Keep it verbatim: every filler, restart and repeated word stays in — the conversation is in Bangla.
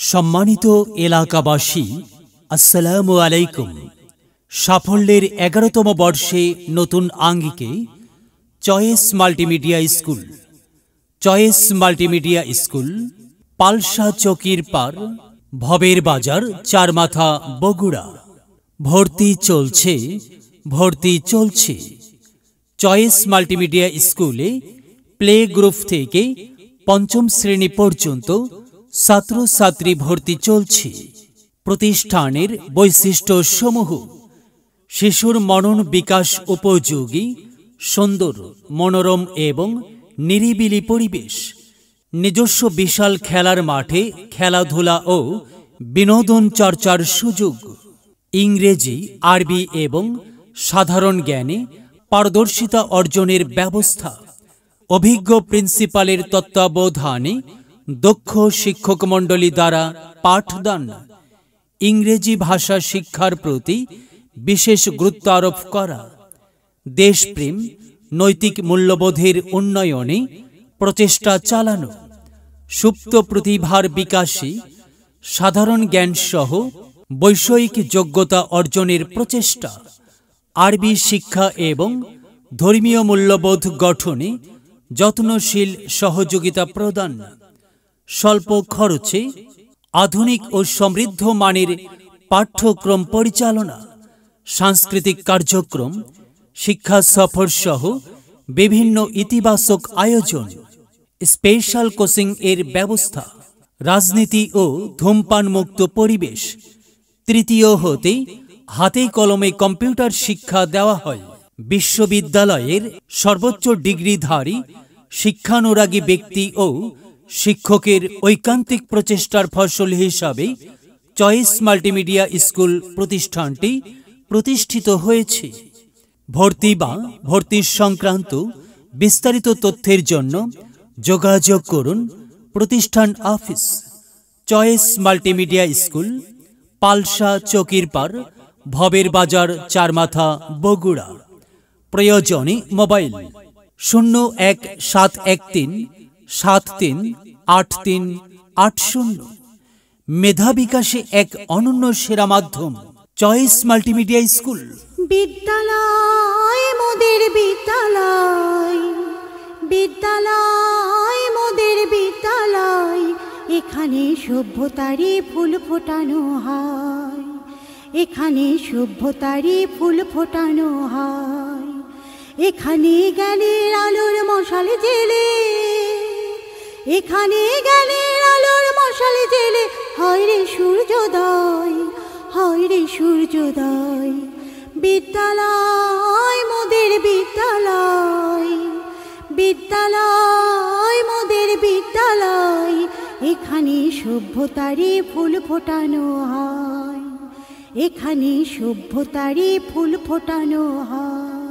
সম্মানিত এলাকাবাসী, আসসালামু আলাইকুম। সাফল্যের এগারোতম বর্ষে নতুন আঙ্গিকে choice multimedia school choice multimedia school Palsa চকির পার, ভবের বাজার, চারমাথা, বগুড়া। ভর্তি চলছে ভর্তি চলছে চয়েস মাল্টিমিডিয়া স্কুলে প্লে গ্রুপ থেকে পঞ্চম শ্রেণী পর্যন্ত ছাত্রছাত্রী ভর্তি চলছে। প্রতিষ্ঠানের বৈশিষ্ট্য সমূহ: শিশুর মনন বিকাশ উপযোগী, সুন্দর, মনোরম এবং নিরিবিলি পরিবেশ, নিজস্ব বিশাল খেলার মাঠে খেলাধুলা ও বিনোদন চর্চার সুযোগ, ইংরেজি, আরবি এবং সাধারণ জ্ঞানে পারদর্শিতা অর্জনের ব্যবস্থা, অভিজ্ঞ প্রিন্সিপালের তত্ত্বাবধানে দক্ষ শিক্ষকমণ্ডলী দ্বারা পাঠদান, ইংরেজি ভাষা শিক্ষার প্রতি বিশেষ গুরুত্ব আরোপ করা, দেশপ্রেম, নৈতিক মূল্যবোধের উন্নয়নে প্রচেষ্টা চালানো, সুপ্ত প্রতিভার বিকাশে সাধারণ জ্ঞানসহ বৈষয়িক যোগ্যতা অর্জনের প্রচেষ্টা, আরবি শিক্ষা এবং ধর্মীয় মূল্যবোধ গঠনে যত্নশীল সহযোগিতা প্রদান, স্বল্প খরচে আধুনিক ও সমৃদ্ধ মানের পাঠ্যক্রম পরিচালনা, সাংস্কৃতিক কার্যক্রম, শিক্ষা সফর সহ বিভিন্ন ইতিবাচক আয়োজন, স্পেশাল কোচিং এর ব্যবস্থা, রাজনীতি ও ধূমপান মুক্ত পরিবেশ। তৃতীয় হতে হাতে কলমে কম্পিউটার শিক্ষা দেওয়া হয়। বিশ্ববিদ্যালয়ের সর্বোচ্চ ডিগ্রিধারী শিক্ষানুরাগী ব্যক্তি ও শিক্ষকের ঐকান্তিক প্রচেষ্টার ফসল হিসাবে চয়েস মাল্টিমিডিয়া স্কুল প্রতিষ্ঠানটি প্রতিষ্ঠিত হয়েছে। ভর্তি বা ভর্তি সংক্রান্ত বিস্তারিত তথ্যের জন্য যোগাযোগ করুন প্রতিষ্ঠান office, choice multimedia school, Palsa চকির পার, ভবের বাজার, চারমাথা, বগুড়া। প্রয়োজনে মোবাইল শূন্য এক সাত এক তিন সাত তিন আট তিন আট শূন্য। মেধা বিকাশে এক অনন্য সেরা মাধ্যম চয়েস মাল্টিমিডিয়া স্কুল। বিদ্যালয় মোদের বিদ্যালয়, বিদ্যালয় মোদের বিদ্যালয়, এখানে সভ্যতারই ফুল ফোটানো হয়, এখানে সভ্যতারই ফুল ফোটানো হয়। এখানে জ্ঞানের আলোর মশাল জেলে, এখানে জ্ঞানের আলোর মশাল জেলে হয় রে সূর্যোদয়, হয় রে সূর্যোদয়। বিদ্যালয় মোদের বিদ্যালয়, বিদ্যালয় মোদের বিদ্যালয়, এখানে সভ্যতারই ফুল ফোটানো হয়, এখানে সভ্যতারই ফুল ফোটানো হয়।